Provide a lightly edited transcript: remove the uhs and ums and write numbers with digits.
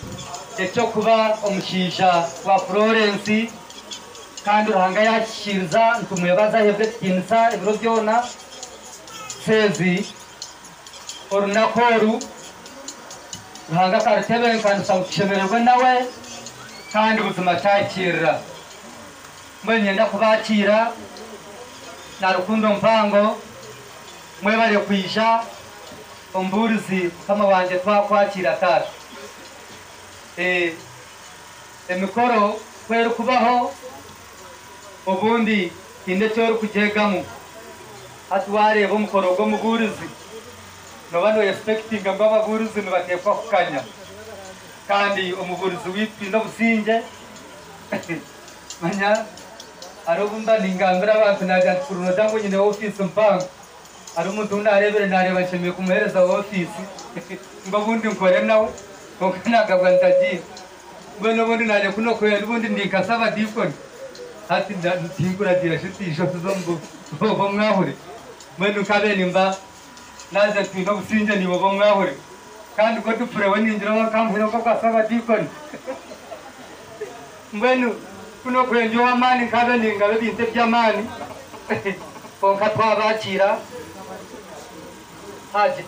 cyo kuba umushisha wa Florence kandi urahanga yashiriza ntumuyabaza hebwe tinsa ibiro byona sezi orunakoru urahanga karatebe kandi ushamushemererwe nawe kandi ubuzima cyakira mwenye ndakubakira na rukundo mpango mwebare kwisha umburizi kama wanje twakwakira taje emikoro kwera kubaho ubundi inde cyo kujegamo atware bo mukoro go muburizi no bano expecting ngo ababurizi nibatekwa kukanya kandi umuburizi witwa businge manya arobumba ningambira abantu najya kuruno dango nyine office mpango ari umuntu ndarebere nareba nshimiye kumuhereza office ngo bundi nkore nawe kokanaga bantaji bano bundi naje kuno kwera bundi ndikasaba dikoni hati ndingura dira shitisho zombo bo mwahure mwenu kabeni mba naje twino businje ni bo mwahure kandi ko dupfure waninjira bakamhero ko kasaba dikoni mwenu kuno kwenjo amani kabeni ngabe binte byamani konka twabakira haje